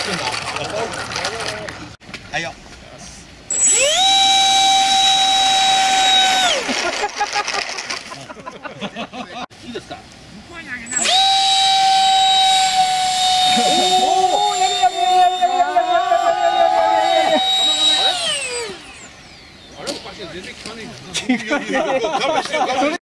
はいよ。いいですか。あれおかしい、全然聞かねえ。